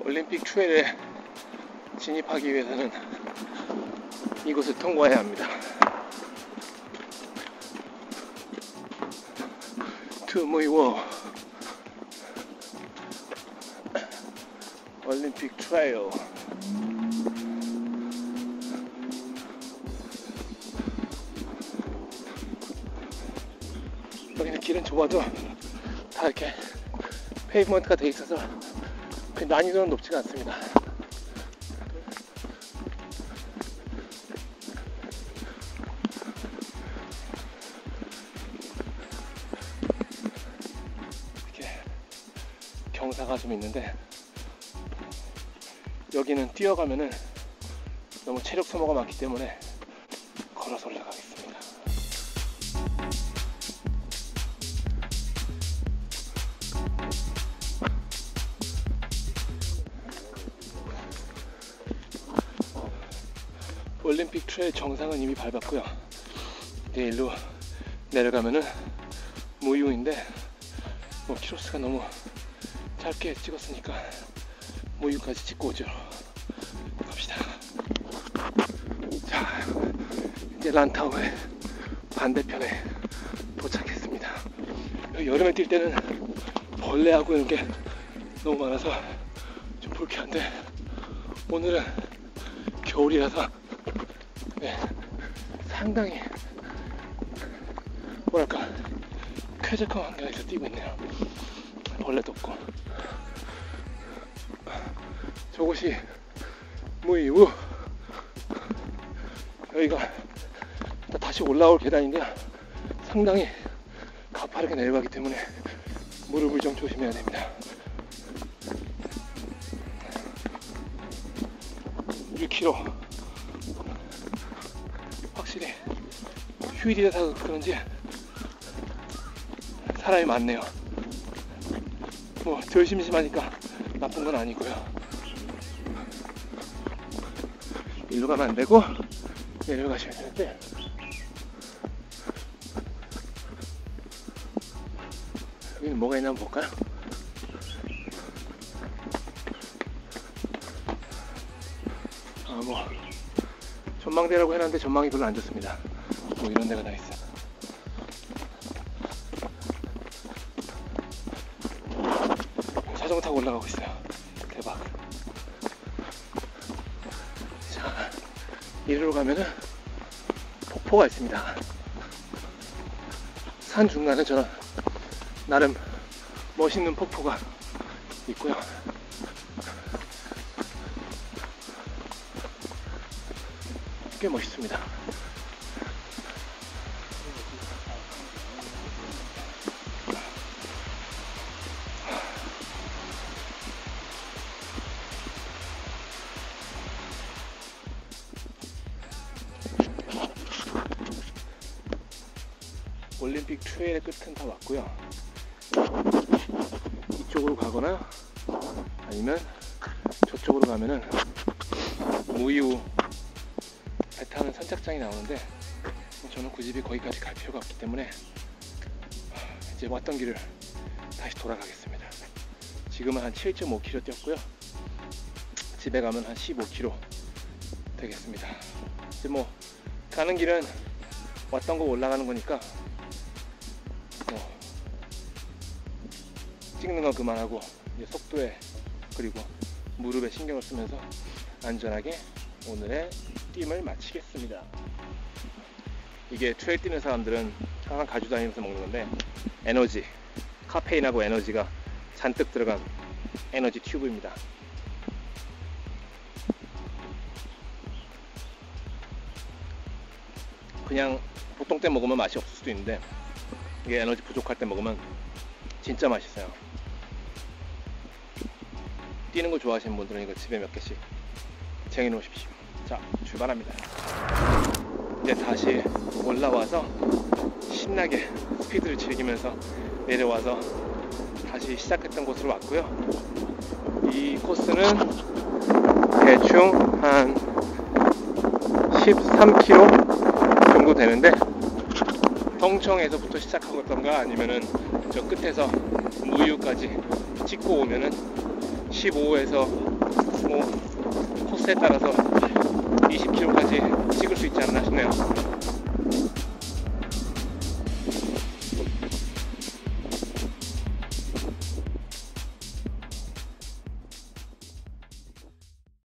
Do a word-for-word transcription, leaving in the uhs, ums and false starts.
올림픽 트레일에 진입하기 위해서는 이곳을 통과해야 합니다. 투무이워 올림픽 트레일. 여기는 길은 좁아도 다 이렇게 페이브먼트가 되어 있어서 난이도는 높지가 않습니다. 이렇게 경사가 좀 있는데 여기는 뛰어가면은 너무 체력 소모가 많기 때문에 걸어서 올라가겠습니다. 올림픽 트레일 정상은 이미 밟았고요. 이제 일로 내려가면은 무유인데 뭐 키로수가 너무 짧게 찍었으니까 무유까지 찍고 오죠. 갑시다. 자, 이제 란타우의 반대편에 도착했습니다. 여름에 뛸 때는 벌레하고 이런 게 너무 많아서 좀 불쾌한데 오늘은 겨울이라서 네, 상당히 뭐랄까 쾌적한 환경에서 뛰고 있네요. 벌레도 없고. 저곳이 무이우. 여기가 다시 올라올 계단인데요, 상당히 가파르게 내려가기 때문에 무릎을 좀 조심해야 됩니다. 일 킬로미터. 확실히 휴일이라서 그런지 사람이 많네요. 뭐 덜심심하니까 나쁜 건 아니고요. 일로 가면 안 되고 내려가셔야 되는데 여기는 뭐가 있나 한번 볼까요? 아, 뭐 전망대라고 해놨는데 전망이 별로 안 좋습니다. 뭐 이런 데가 다 있어. 자전거 타고 올라가고 있어요. 대박. 자, 이리로 가면은 폭포가 있습니다. 산 중간에 저는 나름 멋있는 폭포가 있고요. 꽤 멋있습니다. 올림픽 트레일의 끝은 다 왔고요. 이쪽으로 가거나 아니면 저쪽으로 가면은 무이우 배 타는 선착장이 나오는데 저는 굳이 거기까지 갈 필요가 없기 때문에 이제 왔던 길을 다시 돌아가겠습니다. 지금은 한 칠 점 오 킬로미터 뛰었고요. 집에 가면 한 십오 킬로미터 되겠습니다. 이제 뭐 가는 길은 왔던 거 올라가는 거니까 뭐 찍는 건 그만하고 이제 속도에 그리고 무릎에 신경을 쓰면서 안전하게 오늘의 띠임을 마치겠습니다. 이게 트레일 뛰는 사람들은 항상 가지고 다니면서 먹는 건데 에너지, 카페인하고 에너지가 잔뜩 들어간 에너지 튜브입니다. 그냥 보통 때 먹으면 맛이 없을 수도 있는데 이게 에너지 부족할 때 먹으면 진짜 맛있어요. 뛰는 거 좋아하시는 분들은 이거 집에 몇 개씩 쟁여 놓으십시오. 자, 출발합니다. 이제 다시 올라와서 신나게 스피드를 즐기면서 내려와서 다시 시작했던 곳으로 왔고요. 이 코스는 대충 한 십삼 킬로미터 정도 되는데 덩청에서부터 시작하던가 아니면은 저 끝에서 무유까지 찍고 오면은 십오에서 뭐 코스에 따라서 이십 킬로미터까지 찍을 수 있지 않나 싶네요.